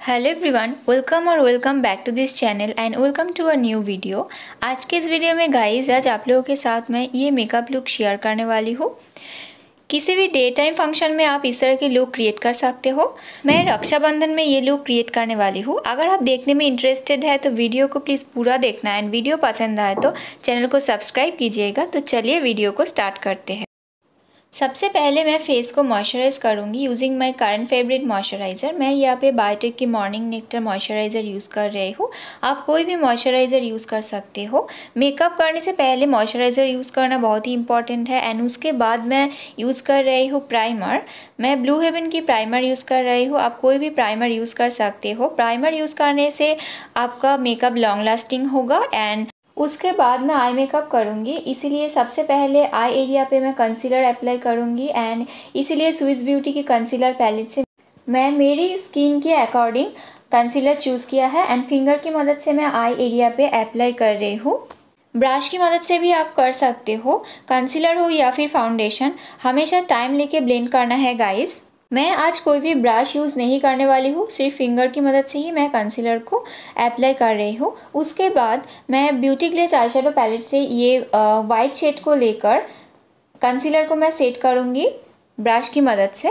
Hello everyone, welcome back to this channel and welcome to a new video. आज के इस video में guys आज आप लोगों के साथ मैं ये मेकअप लुक शेयर करने वाली हूँ। किसी भी डे टाइम फंक्शन में आप इस तरह के लुक क्रिएट कर सकते हो। मैं रक्षाबंधन में ये लुक क्रिएट करने वाली हूँ। अगर आप देखने में इंटरेस्टेड है तो वीडियो को प्लीज़ पूरा देखना एंड वीडियो पसंद आए तो चैनल को सब्सक्राइब कीजिएगा। तो चलिए वीडियो को स्टार्ट करते हैं। सबसे पहले मैं फेस को मॉइस्चराइज़ करूँगी using my current favourite moisturiser. मैं यहाँ पे बायोटेक की मॉर्निंग नेक्टर मॉइस्चराइज़र यूज़ कर रही हूँ। आप कोई भी मॉइस्चराइज़र यूज़ कर सकते हो। मेकअप करने से पहले मॉइस्चराइज़र यूज़ करना बहुत ही इंपॉर्टेंट है। एंड उसके बाद मैं यूज़ कर रही हूँ प्राइमर। मैं ब्लू हेवन की प्राइमर यूज़ कर रही हूँ। आप कोई भी प्राइमर यूज़ कर सकते हो। प्राइमर यूज़ करने से आपका मेकअप लॉन्ग लास्टिंग होगा। एंड उसके बाद मैं आई मेकअप करूँगी, इसीलिए सबसे पहले आई एरिया पे मैं कंसीलर अप्लाई करूँगी। एंड इसीलिए स्विस ब्यूटी की कंसीलर पैलेट से मैं मेरी स्किन के अकॉर्डिंग कंसीलर चूज़ किया है। एंड फिंगर की मदद से मैं आई एरिया पे अप्लाई कर रही हूँ। ब्रश की मदद से भी आप कर सकते हो। कंसीलर हो या फिर फाउंडेशन, हमेशा टाइम लेके ब्लेंड करना है गाइस। मैं आज कोई भी ब्रश यूज़ नहीं करने वाली हूँ, सिर्फ फिंगर की मदद से ही मैं कंसीलर को अप्लाई कर रही हूँ। उसके बाद मैं Beauty Glaze eye shadow palette से ये वाइट शेड को लेकर कंसीलर को मैं सेट करूँगी ब्रश की मदद से।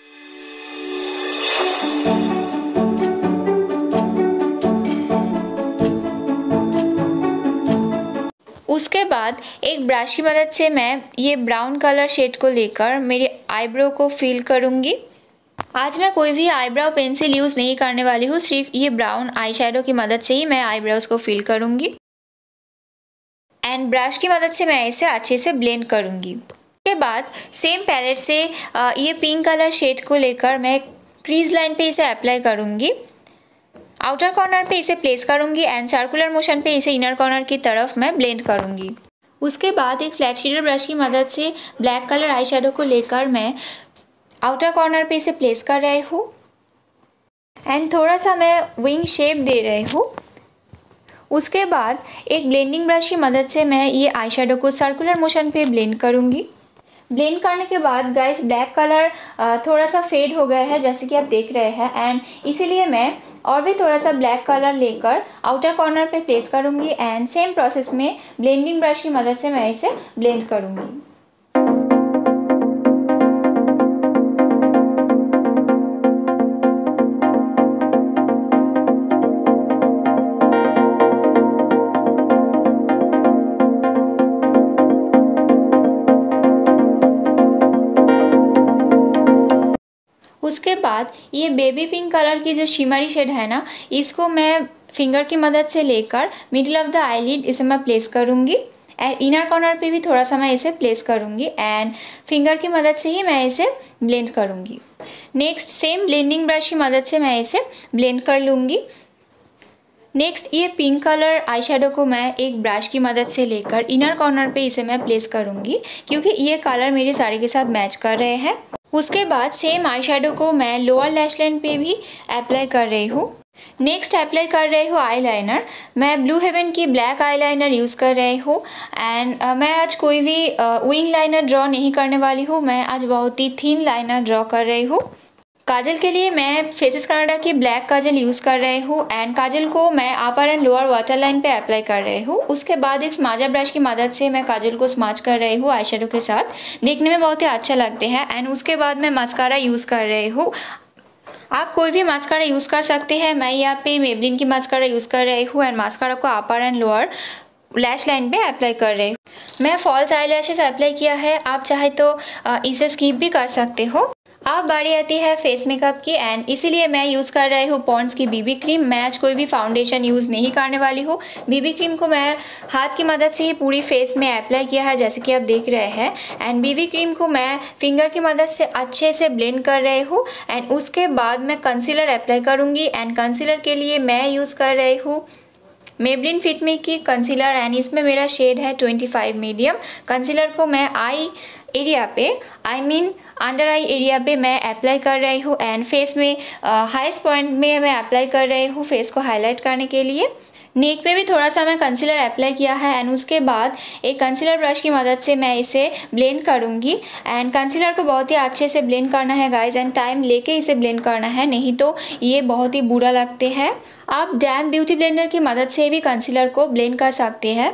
उसके बाद एक ब्रश की मदद से मैं ये ब्राउन कलर शेड को लेकर मेरे आईब्रो को फिल करूँगी। आज मैं कोई भी आईब्रो पेंसिल यूज़ नहीं करने वाली हूँ, सिर्फ ये ब्राउन आई शेडो की मदद से ही मैं आईब्रोज को फिल करूँगी। एंड ब्रश की मदद से मैं इसे अच्छे से ब्लेंड करूँगी। उसके बाद सेम पैलेट से ये पिंक कलर शेड को लेकर मैं क्रीज लाइन पे इसे अप्लाई करूँगी। आउटर कॉर्नर पे इसे प्लेस करूँगी एंड सर्कुलर मोशन पे इसे इनर कॉर्नर की तरफ मैं ब्लेंड करूँगी। उसके बाद एक फ्लैट शेडर ब्रश की मदद से ब्लैक कलर आई शेडो को लेकर मैं आउटर कॉर्नर पे इसे प्लेस कर रही हूँ एंड थोड़ा सा मैं विंग शेप दे रही हूँ। उसके बाद एक ब्लेंडिंग ब्रश की मदद से मैं ये आई शेडो को सर्कुलर मोशन पे ब्लेंड करूँगी। ब्लेंड करने के बाद गाइस ब्लैक कलर थोड़ा सा फेड हो गया है जैसे कि आप देख रहे हैं। एंड इसीलिए मैं और भी थोड़ा सा ब्लैक कलर लेकर आउटर कॉर्नर पे प्लेस करूँगी एंड सेम प्रोसेस में ब्लेंडिंग ब्रश की मदद से मैं इसे ब्लेंड करूँगी। उसके बाद ये बेबी पिंक कलर की जो शिमरी शेड है ना, इसको मैं फिंगर की मदद से लेकर मिडिल ऑफ द आईलिड इसे मैं प्लेस करूँगी एंड इनर कॉर्नर पे भी थोड़ा सा मैं इसे प्लेस करूँगी एंड फिंगर की मदद से ही मैं इसे ब्लेंड करूँगी। नेक्स्ट सेम ब्लेंडिंग ब्रश की मदद से मैं इसे ब्लेंड कर लूँगी। नेक्स्ट ये पिंक कलर आई शेडो को मैं एक ब्रश की मदद से लेकर इनर कॉर्नर पे इसे मैं प्लेस करूँगी क्योंकि ये कलर मेरी साड़ी के साथ मैच कर रहे हैं। उसके बाद सेम आई शेडो को मैं लोअर लैश लाइन पे भी अप्लाई कर रही हूँ। नेक्स्ट अप्लाई कर रही हूँ आई लाइनर। मैं ब्लू हेवन की ब्लैक आई लाइनर यूज़ कर रही हूँ एंड मैं आज कोई भी विंग लाइनर ड्रॉ नहीं करने वाली हूँ। मैं आज बहुत ही थिन लाइनर ड्रॉ कर रही हूँ। काजल के लिए मैं फेसेस कनाडा की ब्लैक काजल यूज़ कर रही हूँ एंड काजल को मैं upper and lower water line पे अप्लाई कर रही हूँ। उसके बाद एक स्माजा ब्रश की मदद से मैं काजल को स्माच कर रही हूँ आई शेडो के साथ, देखने में बहुत ही अच्छा लगते हैं। एंड उसके बाद मैं मस्कारा यूज़ कर रही हूँ। आप कोई भी मस्कारा यूज़ कर सकते हैं। मैं यहाँ पे मेबलिन की मस्कारा यूज़ कर रही हूँ एंड मस्कारा को upper and lower lash line पे अप्लाई कर रही हूँ। मैं फॉल्स आई लैशेस अप्लाई किया है, आप चाहे तो इसे स्किप भी कर सकते हो। अब बारी आती है फेस मेकअप की एंड इसीलिए मैं यूज़ कर रही हूँ पॉन्ड्स की बीबी क्रीम। मैं आज कोई भी फाउंडेशन यूज़ नहीं करने वाली हूँ। बीबी क्रीम को मैं हाथ की मदद से ही पूरी फेस में अप्लाई किया है जैसे कि आप देख रहे हैं। एंड बीबी क्रीम को मैं फिंगर की मदद से अच्छे से ब्लेंड कर रही हूँ एंड उसके बाद मैं कंसीलर अप्लाई करूँगी। एंड कंसीलर के लिए मैं यूज़ कर रही हूँ मेबलिन फिट मी की कंसीलर एंड इसमें मेरा शेड है 25 मीडियम। कंसीलर को मैं आई एरिया पे अंडर आई एरिया पे मैं अप्लाई कर रही हूँ एंड फेस में हाईएस्ट पॉइंट में मैं अप्लाई कर रही हूँ फेस को हाईलाइट करने के लिए। नेक पे भी थोड़ा सा मैं कंसीलर अप्लाई किया है एंड उसके बाद एक कंसीलर ब्रश की मदद से मैं इसे ब्लेंड करूँगी। एंड कंसीलर को बहुत ही अच्छे से ब्लेंड करना है गाइज, एंड टाइम लेके इसे ब्लेंड करना है, नहीं तो ये बहुत ही बुरा लगते हैं। आप डैम ब्यूटी ब्लेंडर की मदद से भी कंसीलर को ब्लेंड कर सकते हैं।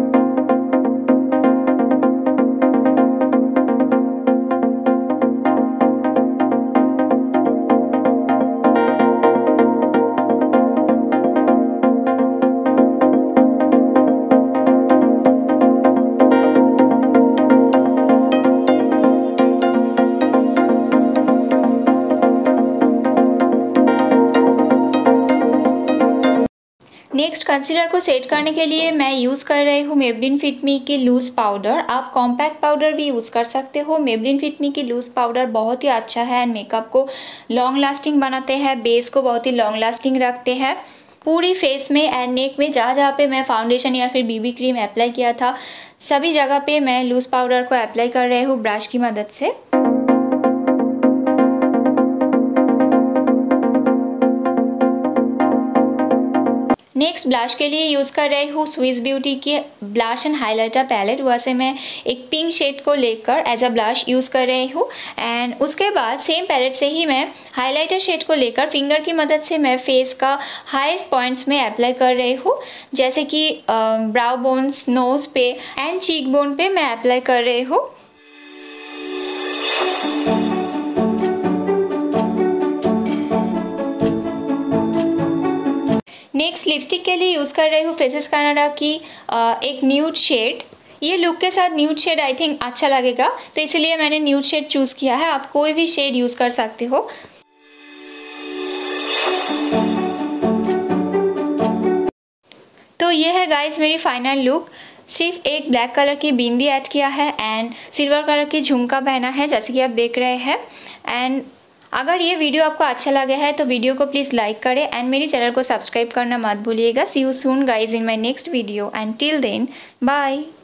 नेक्स्ट कंसीलर को सेट करने के लिए मैं यूज़ कर रही हूँ मेबलिन फिट मी की लूज़ पाउडर। आप कॉम्पैक्ट पाउडर भी यूज़ कर सकते हो। मेबलिन फिट मी की लूज़ पाउडर बहुत ही अच्छा है एंड मेकअप को लॉन्ग लास्टिंग बनाते हैं, बेस को बहुत ही लॉन्ग लास्टिंग रखते हैं। पूरी फेस में एंड नेक में जहाँ जहाँ पे मैं फाउंडेशन या फिर बीबी क्रीम अप्लाई किया था सभी जगह पे मैं लूज़ पाउडर को अप्लाई कर रही हूँ ब्रश की मदद से। नेक्स्ट ब्लश के लिए यूज़ कर रही हूँ स्विस ब्यूटी की ब्लश एंड हाइलाइटर पैलेट। वैसे मैं एक पिंक शेड को लेकर एज अ ब्लश यूज़ कर रही हूँ एंड उसके बाद सेम पैलेट से ही मैं हाइलाइटर शेड को लेकर फिंगर की मदद से मैं फेस का हाईएस्ट पॉइंट्स में अप्लाई कर रही हूँ, जैसे कि ब्राउ बोन्स, नोज़ पे एंड चीक बोन पे मैं अप्लाई कर रही हूँ। नेक्स्ट लिपस्टिक के लिए यूज़ कर रही हूँ फेसेस कनाडा की एक न्यूड शेड। ये लुक के साथ न्यूड शेड आई थिंक अच्छा लगेगा, तो इसलिए मैंने न्यूड शेड चूज़ किया है। आप कोई भी शेड यूज़ कर सकते हो। तो ये है गाइस मेरी फाइनल लुक। सिर्फ एक ब्लैक कलर की बिंदी ऐड किया है एंड सिल्वर कलर की झुमका पहना है, जैसे कि आप देख रहे हैं। एंड अगर ये वीडियो आपको अच्छा लगा है तो वीडियो को प्लीज़ लाइक करें एंड मेरी चैनल को सब्सक्राइब करना मत भूलिएगा। See you soon guys in my next video and till then bye.